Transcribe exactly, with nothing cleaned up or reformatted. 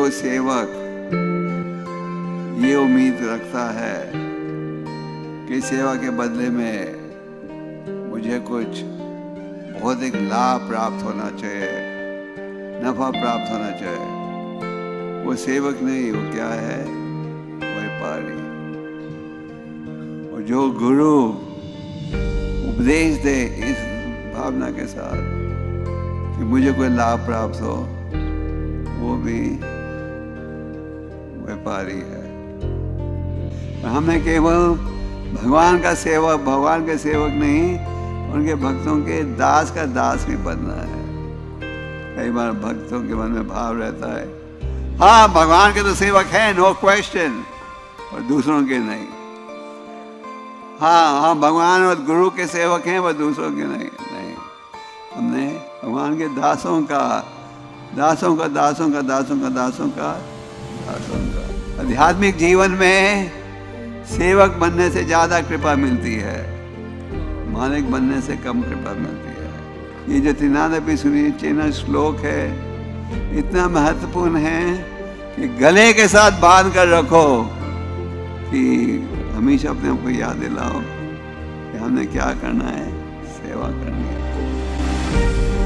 वो सेवक ये उम्मीद रखता है कि सेवा के बदले में मुझे कुछ भौतिक लाभ प्राप्त होना चाहिए, नफा प्राप्त होना चाहिए, वो सेवक नहीं, वो क्या है? व्यापारी। और जो गुरु उपदेश दे इस भावना के साथ कि मुझे कोई लाभ प्राप्त हो, वो भी व्यापारी है। हमें केवल भगवान का सेवक, भगवान के सेवक नहीं, उनके भक्तों के दास का दास भी बनना है। कई बार भक्तों के मन में भाव रहता है, हाँ भगवान के तो सेवक हैं, नो क्वेश्चन, और दूसरों के नहीं। हाँ हाँ भगवान और गुरु के सेवक हैं, वह दूसरों के नहीं। नहीं, हमने भगवान के दासों का दासों का दासों का दासों का दासों का दासों का आध्यात्मिक जीवन में सेवक बनने से ज्यादा कृपा मिलती है, मालिक बनने से कम कृपा मिलती है। ये जो त्रिनाद अपि सुनिचेना श्लोक है इतना महत्वपूर्ण है कि गले के साथ बांध कर रखो, कि हमेशा अपने आप को याद दिलाओ कि हमने क्या करना है, सेवा करनी है।